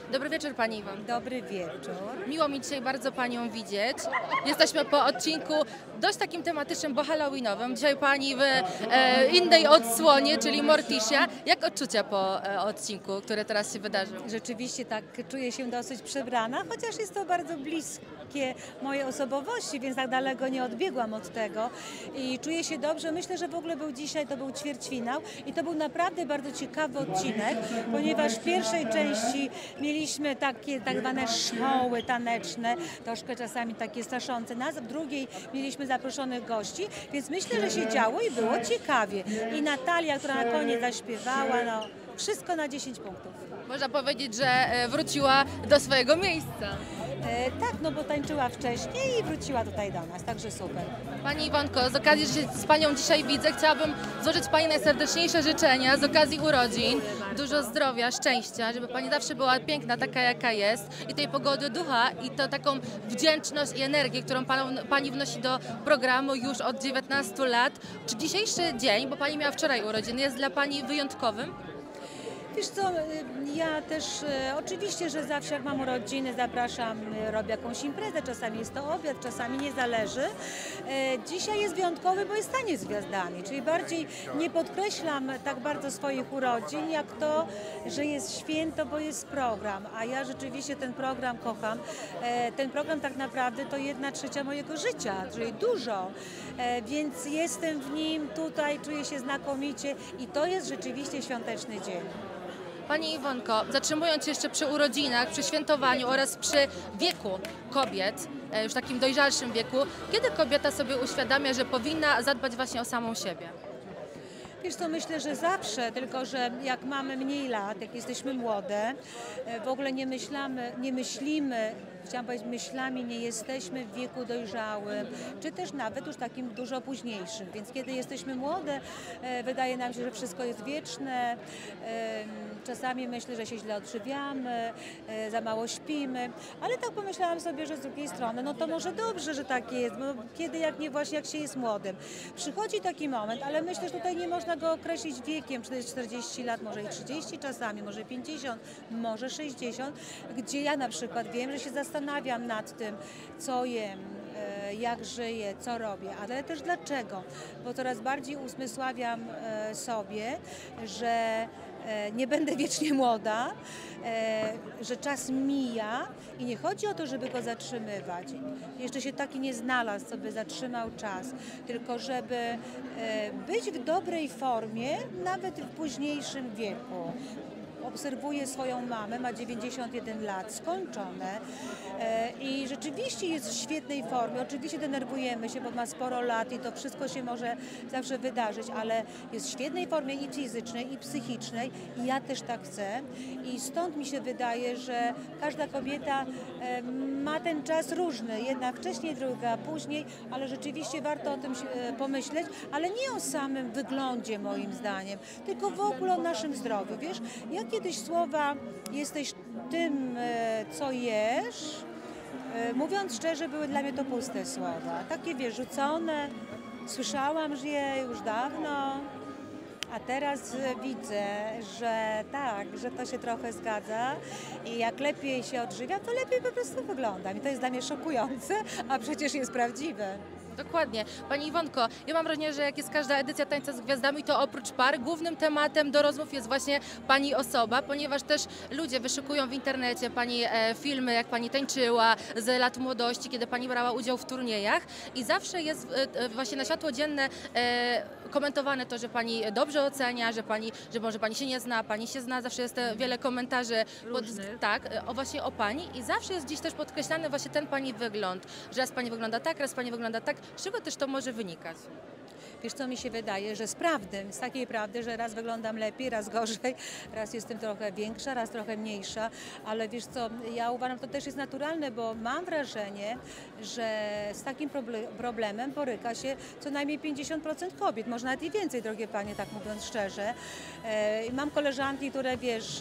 Dobry wieczór Pani Iwon. Dobry wieczór. Miło mi dzisiaj bardzo Panią widzieć. Jesteśmy po odcinku dość takim tematycznym, bo halloweenowym. Dzisiaj Pani w innej odsłonie, czyli Morticia. Jak odczucia po odcinku, który teraz się wydarzył? Rzeczywiście tak, czuję się dosyć przebrana, chociaż jest to bardzo bliskie mojej osobowości, więc tak daleko nie odbiegłam od tego i czuję się dobrze. Myślę, że w ogóle to był ćwierćfinał i to był naprawdę bardzo ciekawy odcinek, ponieważ w pierwszej części mieliśmy takie tak zwane szkoły taneczne, troszkę czasami takie straszące nas, w drugiej mieliśmy zaproszonych gości, więc myślę, że się działo i było ciekawie. I Natalia, która na koniec zaśpiewała, no wszystko na 10 punktów. Można powiedzieć, że wróciła do swojego miejsca. Tak, no bo tańczyła wcześniej i wróciła tutaj do nas, także super. Pani Iwonko, z okazji, że się z Panią dzisiaj widzę, chciałabym złożyć Pani najserdeczniejsze życzenia z okazji urodzin. Dużo zdrowia, szczęścia, żeby Pani zawsze była piękna, taka jaka jest i tej pogody ducha i to taką wdzięczność i energię, którą Pani wnosi do programu już od 19 lat. Czy dzisiejszy dzień, bo Pani miała wczoraj urodziny, jest dla Pani wyjątkowym? Wiesz co, ja też oczywiście, że zawsze jak mam urodziny zapraszam, robię jakąś imprezę, czasami jest to obiad, czasami nie zależy. Dzisiaj jest wyjątkowy, bo jest taniec z gwiazdami, czyli bardziej nie podkreślam tak bardzo swoich urodzin, jak to, że jest święto, bo jest program, a ja rzeczywiście ten program kocham. Ten program tak naprawdę to 1/3 mojego życia, czyli dużo, więc jestem w nim, tutaj czuję się znakomicie i to jest rzeczywiście świąteczny dzień. Pani Iwonko, zatrzymując się jeszcze przy urodzinach, przy świętowaniu oraz przy wieku kobiet, już takim dojrzalszym wieku, kiedy kobieta sobie uświadamia, że powinna zadbać właśnie o samą siebie? Wiesz co, myślę, że zawsze, tylko że jak mamy mniej lat, jak jesteśmy młode, w ogóle nie myślimy, chciałam powiedzieć myślami, nie jesteśmy w wieku dojrzałym, czy też nawet już takim dużo późniejszym. Więc kiedy jesteśmy młode, wydaje nam się, że wszystko jest wieczne. Czasami myślę, że się źle odżywiamy, za mało śpimy, ale tak pomyślałam sobie, że z drugiej strony, no to może dobrze, że tak jest, bo kiedy jak nie właśnie jak się jest młodym. Przychodzi taki moment, ale myślę, że tutaj nie można go określić wiekiem, czy to jest 40 lat, może i 30 czasami, może 50, może 60, gdzie ja na przykład wiem, że się zastanawiam nad tym, co jem, jak żyję, co robię, ale też dlaczego, bo coraz bardziej usmysławiam sobie, że nie będę wiecznie młoda, że czas mija i nie chodzi o to, żeby go zatrzymywać. Jeszcze się taki nie znalazł, co by zatrzymał czas, tylko żeby być w dobrej formie, nawet w późniejszym wieku. Obserwuję swoją mamę, ma 91 lat, skończone i rzeczywiście jest w świetnej formie. Oczywiście denerwujemy się, bo ma sporo lat i to wszystko się może zawsze wydarzyć, ale jest w świetnej formie i fizycznej, i psychicznej i ja też tak chcę. I stąd mi się wydaje, że każda kobieta ma ten czas różny, jedna wcześniej, druga później, ale rzeczywiście warto o tym pomyśleć, ale nie o samym wyglądzie moim zdaniem, tylko w ogóle o naszym zdrowiu. Wiesz, ja kiedyś słowa jesteś tym, co jesz, mówiąc szczerze, były dla mnie to puste słowa. Takie wiesz, rzucone, słyszałam je już dawno, a teraz widzę, że tak, że to się trochę zgadza i jak lepiej się odżywiam, to lepiej po prostu wyglądam. I to jest dla mnie szokujące, a przecież jest prawdziwe. Dokładnie. Pani Iwonko, ja mam wrażenie, że jak jest każda edycja Tańca z Gwiazdami, to oprócz par głównym tematem do rozmów jest właśnie Pani osoba, ponieważ też ludzie wyszukują w internecie Pani filmy, jak Pani tańczyła z lat młodości, kiedy Pani brała udział w turniejach i zawsze jest właśnie na światło dzienne komentowane to, że Pani dobrze ocenia, że może Pani się nie zna, Pani się zna, zawsze jest wiele komentarzy właśnie o Pani i zawsze jest dziś też podkreślany właśnie ten Pani wygląd, że raz Pani wygląda tak, raz Pani wygląda tak. Z czego też to może wynikać? Wiesz co, mi się wydaje, że z prawdy, z takiej prawdy, że raz wyglądam lepiej, raz gorzej, raz jestem trochę większa, raz trochę mniejsza, ale wiesz co, ja uważam, to też jest naturalne, bo mam wrażenie, że z takim problemem boryka się co najmniej 50% kobiet, może nawet i więcej, drogie panie, tak mówiąc szczerze. Mam koleżanki, które wiesz,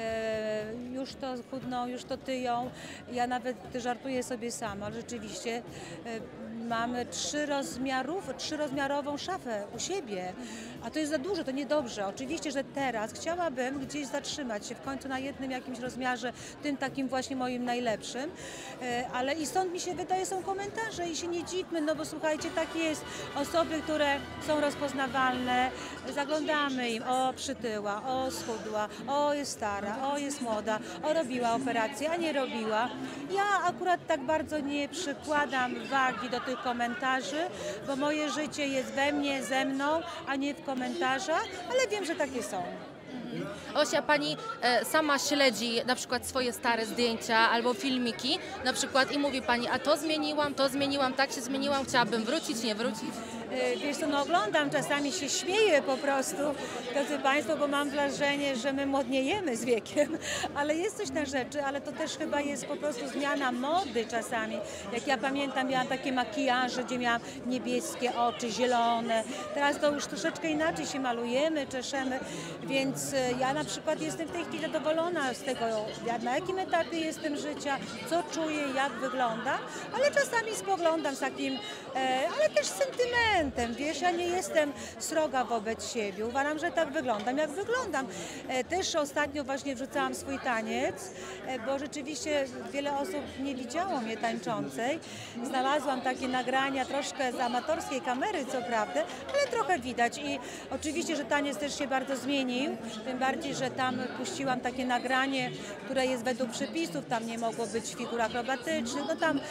już to chudną, już to tyją, ja nawet żartuję sobie sama, ale rzeczywiście mamy trzyrozmiarową szafę u siebie, a to jest za dużo, to niedobrze. Oczywiście, że teraz chciałabym gdzieś zatrzymać się w końcu na jednym jakimś rozmiarze, tym takim właśnie moim najlepszym, ale i stąd mi się wydaje, są komentarze i się nie dziwmy, no bo słuchajcie, tak jest. Osoby, które są rozpoznawalne, zaglądamy im, o przytyła, o schudła, o jest stara, o jest młoda, o robiła operację, a nie robiła. Ja akurat tak bardzo nie przykładam wagi do tych komentarzy, bo moje życie jest we mnie, ze mną, a nie w komentarzach, ale wiem, że takie są. Osia, pani sama śledzi na przykład swoje stare zdjęcia albo filmiki na przykład i mówi pani, a to zmieniłam, tak się zmieniłam, chciałabym wrócić, nie wrócić? Wiesz co, no oglądam, czasami się śmieję po prostu, drodzy Państwo, bo mam wrażenie, że my młodniejemy z wiekiem, ale jest coś na rzeczy, ale to też chyba jest po prostu zmiana mody czasami. Jak ja pamiętam, miałam takie makijaże, gdzie miałam niebieskie oczy, zielone. Teraz to już troszeczkę inaczej się malujemy, czeszemy, więc ja na przykład jestem w tej chwili zadowolona z tego, na jakim etapie jestem życia, co czuję, jak wygląda, ale czasami spoglądam z takim, ale też sentymentem. Wiesz, ja nie jestem sroga wobec siebie. Uważam, że tak wyglądam, jak wyglądam. Też ostatnio właśnie wrzucałam swój taniec, bo rzeczywiście wiele osób nie widziało mnie tańczącej. Znalazłam takie nagrania troszkę z amatorskiej kamery, co prawda, ale trochę widać i oczywiście, że taniec też się bardzo zmienił, tym bardziej, że tam puściłam takie nagranie, które jest według przepisów, tam nie mogło być figur akrobatycznych, no tam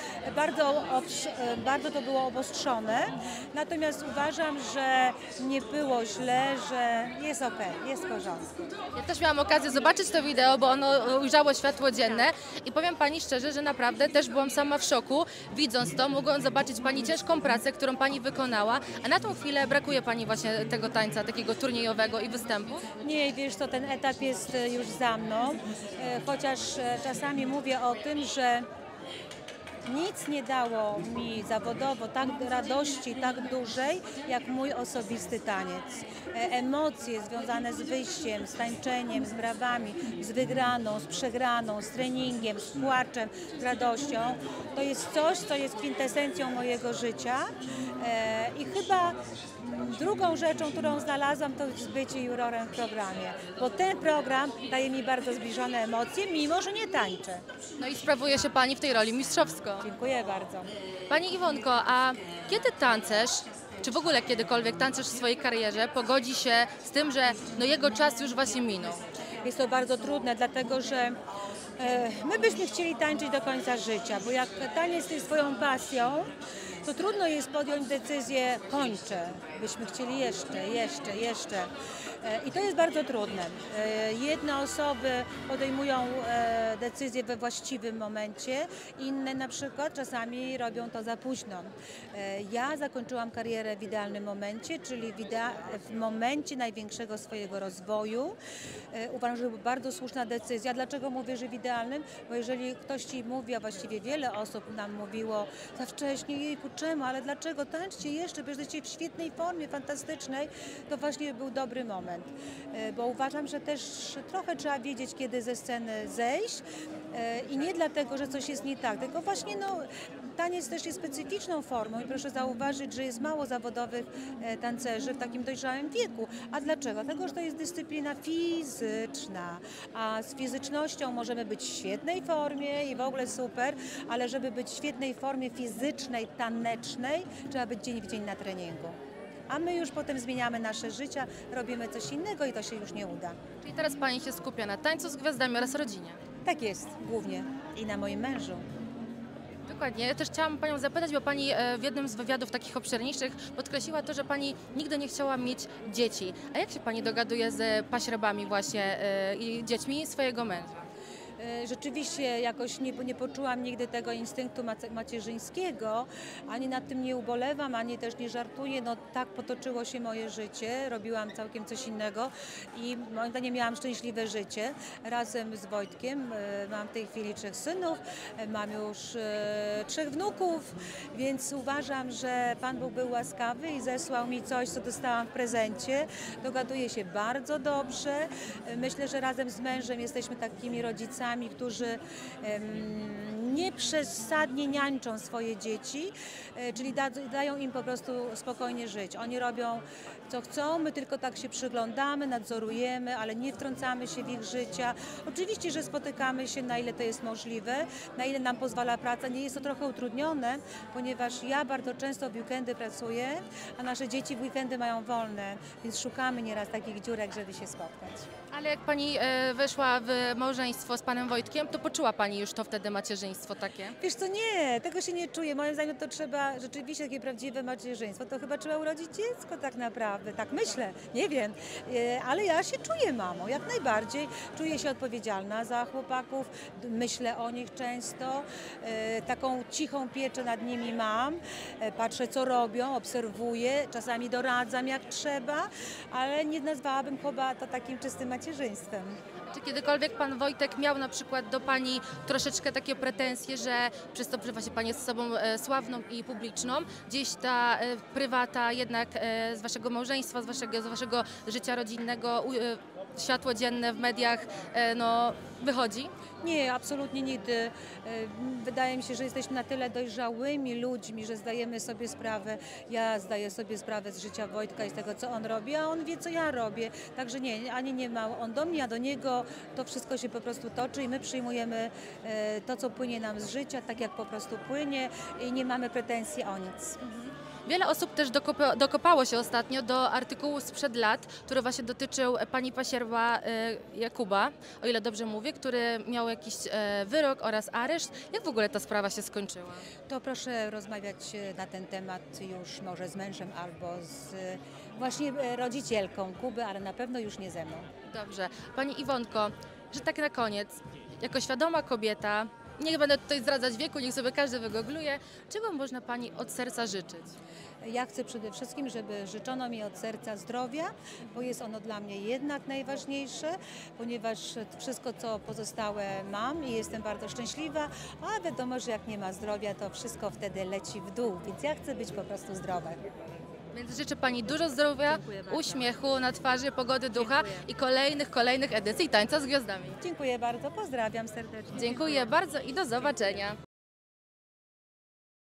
bardzo to było obostrzone. Natomiast uważam, że nie było źle, że jest okej, jest w porządku. Ja też miałam okazję zobaczyć to wideo, bo ono ujrzało światło dzienne i powiem pani szczerze, że naprawdę też byłam sama w szoku, widząc to, mogąc zobaczyć pani ciężką pracę, którą pani wykonała, a na tą chwilę brakuje pani właśnie tego tańca, takiego turniejowego i występu? Nie, wiesz co, ten etap jest już za mną, chociaż czasami mówię o tym, że nic nie dało mi zawodowo tak radości, tak dużej, jak mój osobisty taniec. Emocje związane z wyjściem, z tańczeniem, z brawami, z wygraną, z przegraną, z treningiem, z płaczem, z radością, to jest coś, co jest kwintesencją mojego życia i chyba drugą rzeczą, którą znalazłam, to jest bycie jurorem w programie, bo ten program daje mi bardzo zbliżone emocje, mimo że nie tańczę. No i sprawuje się pani w tej roli mistrzowsko. Dziękuję bardzo. Pani Iwonko, a kiedy tancerz, czy w ogóle kiedykolwiek tancerz w swojej karierze pogodzi się z tym, że no jego czas już właśnie minął? Jest to bardzo trudne, dlatego że my byśmy chcieli tańczyć do końca życia, bo jak taniec jest swoją pasją, to trudno jest podjąć decyzję, kończę, byśmy chcieli jeszcze. I to jest bardzo trudne. Jedne osoby podejmują decyzję we właściwym momencie, inne na przykład czasami robią to za późno. Ja zakończyłam karierę w idealnym momencie, czyli w momencie największego swojego rozwoju. Uważam, że to była bardzo słuszna decyzja. Dlaczego mówię, że w idealnym? Bo jeżeli ktoś ci mówi, a właściwie wiele osób nam mówiło za wcześnie, jejku, czemu, ale dlaczego, tańczcie jeszcze, bo jesteście w świetnej formie, fantastycznej, to właśnie był dobry moment. Bo uważam, że też trochę trzeba wiedzieć, kiedy ze sceny zejść i nie dlatego, że coś jest nie tak, tylko właśnie taniec też jest specyficzną formą i proszę zauważyć, że jest mało zawodowych tancerzy w takim dojrzałym wieku. A dlaczego? Dlatego, że to jest dyscyplina fizyczna, a z fizycznością możemy być w świetnej formie i w ogóle super, ale żeby być w świetnej formie fizycznej, tanecznej, trzeba być dzień w dzień na treningu. A my już potem zmieniamy nasze życia, robimy coś innego i to się już nie uda. Czyli teraz pani się skupia na tańcu z gwiazdami oraz rodzinie. Tak jest, głównie. I na moim mężu. Dokładnie. Ja też chciałam panią zapytać, bo pani w jednym z wywiadów takich obszerniejszych podkreśliła to, że pani nigdy nie chciała mieć dzieci. A jak się pani dogaduje z paśrebami właśnie i dziećmi swojego męża? Rzeczywiście jakoś nie poczułam nigdy tego instynktu macierzyńskiego, ani nad tym nie ubolewam, ani też nie żartuję. No tak potoczyło się moje życie, robiłam całkiem coś innego i moim zdaniem miałam szczęśliwe życie razem z Wojtkiem. Mam w tej chwili 3 synów, mam już 3 wnuków, więc uważam, że Pan Bóg był łaskawy i zesłał mi coś, co dostałam w prezencie. Dogaduję się bardzo dobrze. Myślę, że razem z mężem jesteśmy takimi rodzicami, rodzicami, którzy nieprzesadnie niańczą swoje dzieci, czyli dają im po prostu spokojnie żyć. Oni robią co chcą, my tylko tak się przyglądamy, nadzorujemy, ale nie wtrącamy się w ich życia. Oczywiście, że spotykamy się, na ile to jest możliwe, na ile nam pozwala praca. Nie jest to trochę utrudnione, ponieważ ja bardzo często w weekendy pracuję, a nasze dzieci w weekendy mają wolne, więc szukamy nieraz takich dziurek, żeby się spotkać. Ale jak pani weszła w małżeństwo z panem Wojtkiem, to poczuła pani już to wtedy macierzyństwo takie? Wiesz co, nie, tego się nie czuję. Moim zdaniem to trzeba rzeczywiście takie prawdziwe macierzyństwo. To chyba trzeba urodzić dziecko tak naprawdę, tak myślę, nie wiem. Ale ja się czuję mamą, jak najbardziej. Czuję się odpowiedzialna za chłopaków, myślę o nich często. Taką cichą pieczę nad nimi mam. Patrzę, co robią, obserwuję, czasami doradzam jak trzeba, ale nie nazwałabym chyba to takim czystym macierzyństwem. Czy kiedykolwiek pan Wojtek miał na przykład do pani troszeczkę takie pretensje, że przez to, że właśnie pani jest osobą sławną i publiczną, gdzieś ta prywata jednak z waszego małżeństwa, z waszego życia rodzinnego, światło dzienne w mediach no, wychodzi? Nie, absolutnie nigdy. Wydaje mi się, że jesteśmy na tyle dojrzałymi ludźmi, że zdajemy sobie sprawę, ja zdaję sobie sprawę z życia Wojtka i z tego, co on robi, a on wie, co ja robię. Także nie, ani nie ma on do mnie, ja do niego. To wszystko się po prostu toczy i my przyjmujemy to, co płynie nam z życia, tak jak po prostu płynie i nie mamy pretensji o nic. Wiele osób też dokopało się ostatnio do artykułu sprzed lat, który właśnie dotyczył pani pasierba Jakuba, o ile dobrze mówię, który miał jakiś wyrok oraz areszt. Jak w ogóle ta sprawa się skończyła? To proszę rozmawiać na ten temat już może z mężem albo z właśnie rodzicielką Kuby, ale na pewno już nie ze mną. Dobrze. Pani Iwonko, że tak na koniec, jako świadoma kobieta, nie będę tutaj zdradzać wieku, niech sobie każdy wygoogluje, czego można pani od serca życzyć? Ja chcę przede wszystkim, żeby życzono mi od serca zdrowia, bo jest ono dla mnie jednak najważniejsze, ponieważ wszystko, co pozostałe mam i jestem bardzo szczęśliwa, a wiadomo, że jak nie ma zdrowia, to wszystko wtedy leci w dół, więc ja chcę być po prostu zdrowa. Więc życzę pani dużo zdrowia, uśmiechu na twarzy, pogody ducha i kolejnych edycji Tańca z Gwiazdami. Dziękuję bardzo, pozdrawiam serdecznie. Dziękuję bardzo i do zobaczenia.